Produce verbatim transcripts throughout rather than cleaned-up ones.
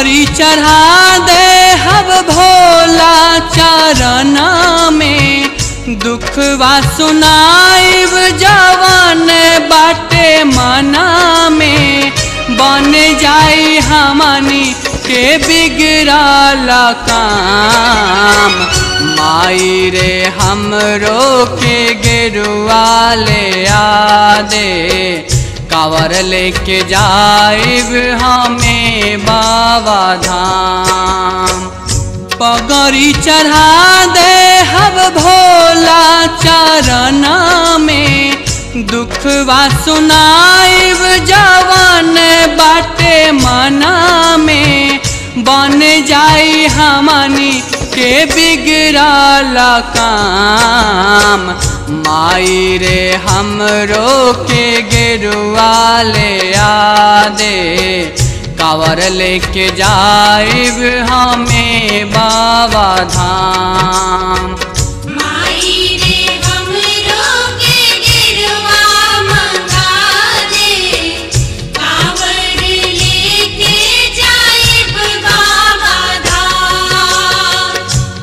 पगड़ी चढ़ा दे हब भोला चरना में, दुखवा सुनाइब जवन बाटे मना में, बन जाई हमनी के बिगड़ल काम। माई रे हमरो के गेरुआ ले आ दे, कावर लेके जाइब हमें बाबा धाम। पगड़ी चढ़ा दे हब भोला चरना में, दुखवा सुनाइब जवन बाटे मना में, बन जाई हमनी के बिगड़ल काम। माई रे हमरो के गेरुआ ले आ दे, कावर लेके जाइब हमें बाबा धाम। माई रे हमरो के गेरुआ मंगा दे, कावर लेके जाइब बाबा धाम।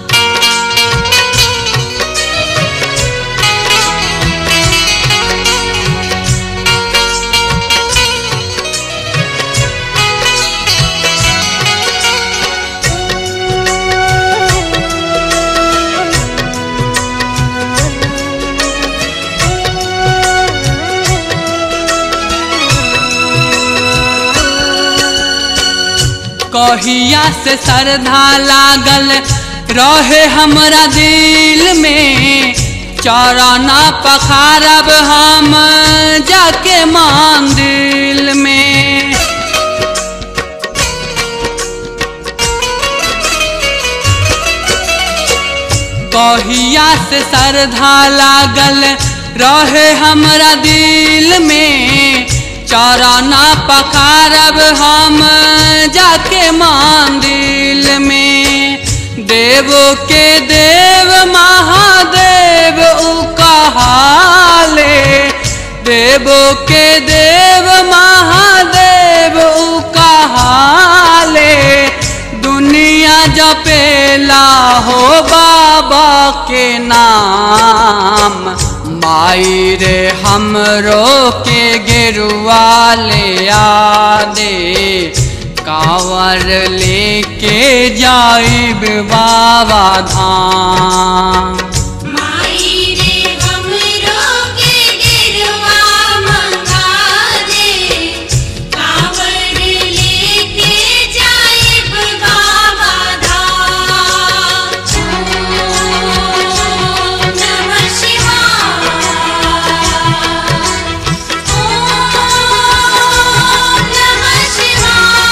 कहिया से श्रद्धा लागल रहे हमरा दिल में, चरना पखारब हम जाके मंदिर में। कहिया से श्रद्धा लागल रहे हमरा दिल में, चरना पखारब हम जाके मंदिर में। देवो के देव महादेव उ कहाले, देवो के देव महादेव उ कहाले, दुनिया जपेला हो बाबा के नाम। माई रे हमरो के गेरुआ ले आ दे, कावर लेके जाइब बाबा धाम। माई रे हमरो के गेरुआ मंगा दे, कावर लेके जाइब बाबा धाम। ओम नमः शिवाय, ओम नमः शिवाय।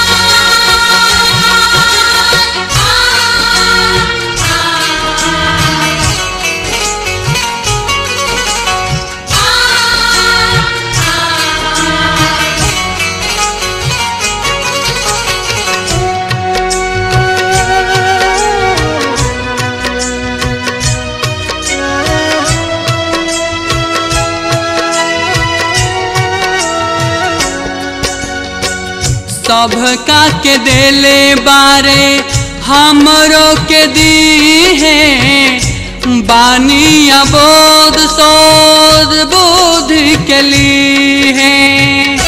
सबका के देले बारे हमरो के दी है, बानी अबोध सोध बुद्धि के ली है।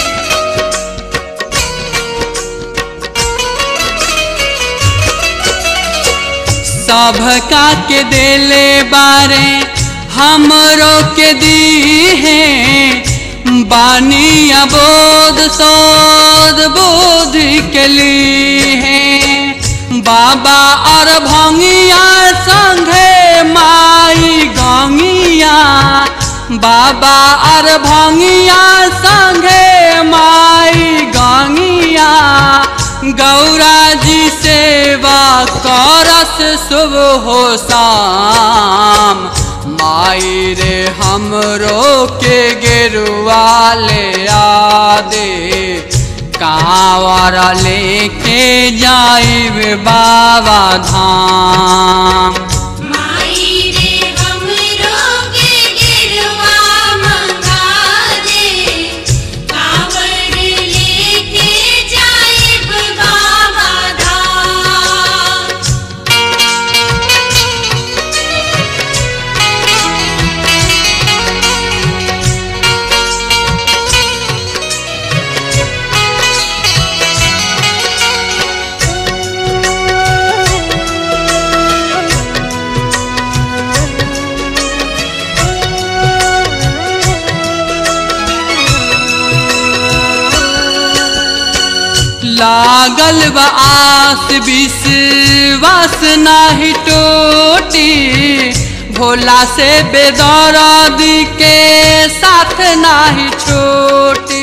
सबका के देले बारे हमरो के दी है, बानी अबोध सोध बुद्धि के ली है। बाबा और भंगिया संघे माई गंगिया, बाबा और भंगिया संघे माई गंगिया, गौरा जी सेवा करस सुबह हो शाम। माई रे हमरो के गेरुआ ले आ दे, कावर लेके जाइब बाबा धाम। माई रे हमरो के गेरुआ मंगा दे, कावर लेके जाइब बाबा धाम। लागल बा आस विश्वास नाही टूटी, भोला से बेदर्दी के साथ नाही छोटी।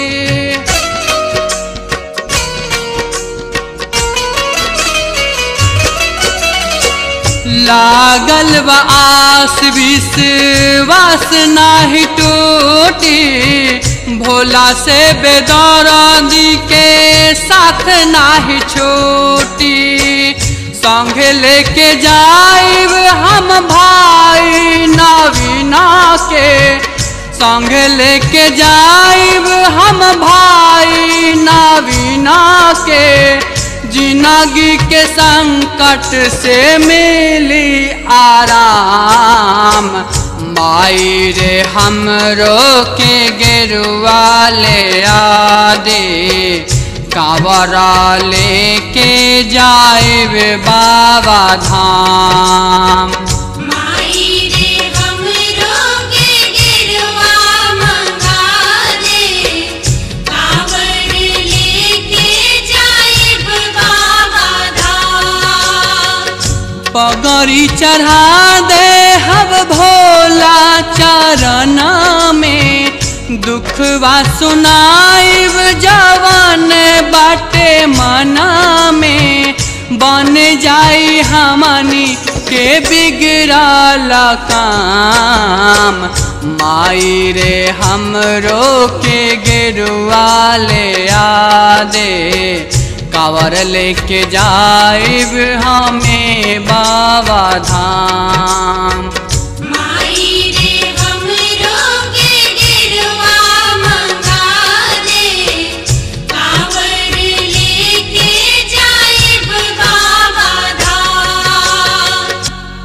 लागल बा आस विश्वास नाही टूटी, भोला से बेदर्दी के साथ नाही छोटी। संग लेके जाइब हम भाई नवीना के, संग लेके जाइब हम भाई नवीना के, जिंदगी के संकट से मिली आराम। माई रे हमरो के गेरुआ ले आ दे, कांवरा लेके जाइब बाबा धाम। माई रे हमरो के गिरवा मंगा दे, कांवर लेके जाइब बाबा धाम। पगड़ी चढ़ा दे हब भोला चरण में, दुखवा सुनाइब जवन बाटे मना में। बन जाई हमनी के बिगड़ल काम, माई रे हमरो के गेरुआ ले आ दे, कांवर लेके जाइब हमें बाबा धाम। माई रे हमरो के गिरवा मंगा दे, कांवर लेके जाइब बाबा धाम।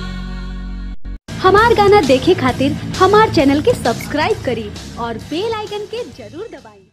हमार गाना देखे खातिर हमार चैनल के सब्सक्राइब करी और बेल आइकन के जरूर दबाई।